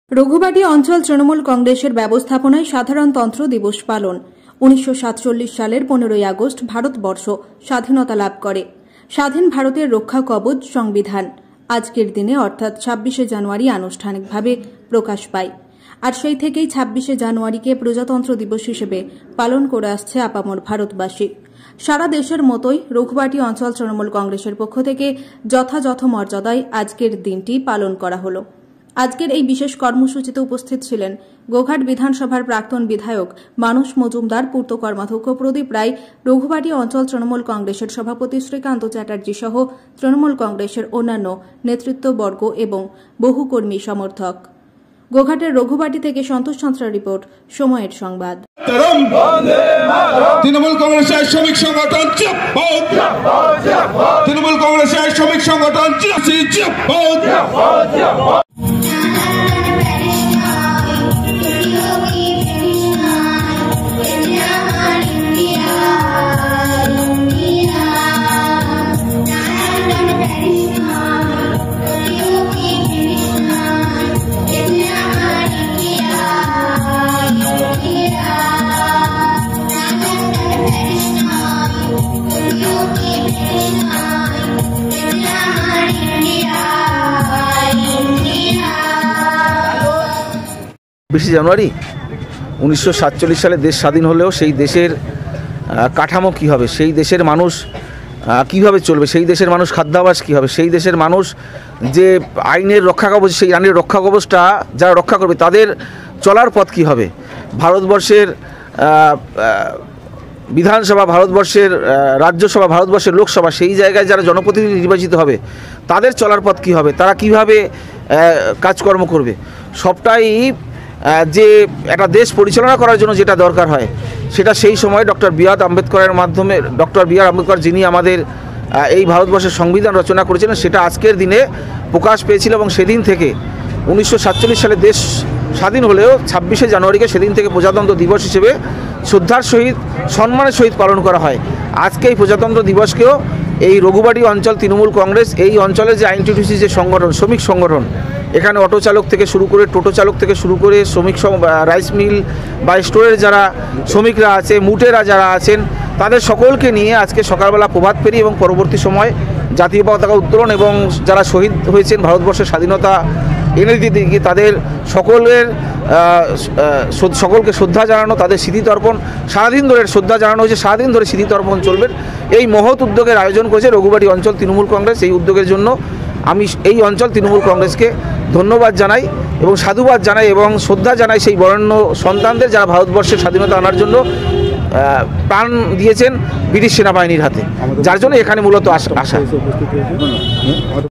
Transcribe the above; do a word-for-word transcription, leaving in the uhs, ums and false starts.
রঘুবাটি অঞ্চল তৃণমূল কংগ্রেসের ব্যবস্থাপনায় সাধারণতন্ত্র দিবস পালন। উনিশশো সাতচল্লিশ সালের পনেরোই আগস্ট ভারতবর্ষ স্বাধীনতা লাভ করে। স্বাধীন ভারতের রক্ষা কবচ সংবিধান আজকের দিনে অর্থাৎ ছাব্বিশে জানুয়ারি আনুষ্ঠানিকভাবে প্রকাশ পায়। আর সেই থেকেই ছাব্বিশে জানুয়ারিকে প্রজাতন্ত্র দিবস হিসেবে পালন করে আসছে আপামর ভারতবাসী। সারা দেশের মতোই রঘুবাটি অঞ্চল তৃণমূল কংগ্রেসের পক্ষ থেকে যথাযথ মর্যাদায় আজকের দিনটি পালন করা হল। আজকের এই বিশেষ কর্মসূচিতে উপস্থিত ছিলেন গোঘাট বিধানসভার প্রাক্তন বিধায়ক মানস মজুমদার, পূর্ত কর্মাধ্যক্ষ প্রদীপ রায়, রঘুবাটি অঞ্চল তৃণমূল কংগ্রেসের সভাপতি শ্রীকান্ত চ্যাটার্জি সহ তৃণমূল কংগ্রেসের অন্যান্য নেতৃত্ববর্গ এবং বহু কর্মী সমর্থক। গোঘাটের রঘুবাটি থেকে সন্তোষ চন্দ্রার রিপোর্ট, সময়ের সংবাদ। তৃণমূল কংগ্রেসের শ্রমিক সংগঠন তৃণমূল কংগ্রেসের শ্রমিক সংগঠন বিশে জানুয়ারি উনিশশো সাতচল্লিশ সালে দেশ স্বাধীন হলেও সেই দেশের কাঠামো কী হবে, সেই দেশের মানুষ কিভাবে চলবে, সেই দেশের মানুষ খাদ্যাভ্যাস কী হবে, সেই দেশের মানুষ যে আইনের রক্ষা কবচ, সেই আইনের রক্ষা কবচটা যারা রক্ষা করবে তাদের চলার পথ কী হবে, ভারতবর্ষের বিধানসভা, ভারতবর্ষের রাজ্যসভা, ভারতবর্ষের লোকসভা, সেই জায়গায় যারা জনপ্রতিনিধি নির্বাচিত হবে তাদের চলার পথ কী হবে, তারা কিভাবে কাজকর্ম করবে, সবটাই যে একটা দেশ পরিচালনা করার জন্য যেটা দরকার হয় সেটা সেই সময় ডক্টর বি আর আম্বেদকরের মাধ্যমে, ডক্টর বি আর আম্বেদকর যিনি আমাদের এই ভারতবর্ষের সংবিধান রচনা করেছিলেন, সেটা আজকের দিনে প্রকাশ পেয়েছিল। এবং সেদিন থেকে উনিশশো সাতচল্লিশ সালে দেশ স্বাধীন হলেও ছাব্বিশে জানুয়ারিকে সেদিন থেকে প্রজাতন্ত্র দিবস হিসেবে শ্রদ্ধার সহিত, সম্মানের সহিত পালন করা হয়। আজকে এই প্রজাতন্ত্র দিবসকেও এই রঘুবাটি অঞ্চল তৃণমূল কংগ্রেস, এই অঞ্চলের যে আইনটিটিউসি যে সংগঠন, শ্রমিক সংগঠন, এখানে অটো চালক থেকে শুরু করে, টোটো চালক থেকে শুরু করে, শ্রমিক রাইস মিল বা স্টোরের যারা শ্রমিকরা আছে, মুটেরা যারা আছেন, তাদের সকলকে নিয়ে আজকে সকালবেলা প্রভাত ফেরি এবং পরবর্তী সময় জাতীয় পতাকা উত্তোলন এবং যারা শহীদ হয়েছেন ভারতবর্ষের স্বাধীনতা এনে দিতে গিয়ে তাদের সকলের সকলকে শ্রদ্ধা জানানো, তাদের স্মৃতিতর্পণ সারাদিন ধরে শ্রদ্ধা জানানো হয়েছে, সারাদিন ধরে স্মৃতিতর্পণ চলবে। এই মহৎ উদ্যোগের আয়োজন করেছে রঘুবাটি অঞ্চল তৃণমূল কংগ্রেস। এই উদ্যোগের জন্য আমি এই অঞ্চল তৃণমূল কংগ্রেসকে ধন্যবাদ জানাই এবং সাধুবাদ জানাই এবং শ্রদ্ধা জানাই সেই বরেণ্য সন্তানদের যারা ভারতবর্ষের স্বাধীনতা আনার জন্য প্রাণ দিয়েছেন ব্রিটিশ সেনাবাহিনীর হাতে, যার জন্য এখানে মূলত আসা।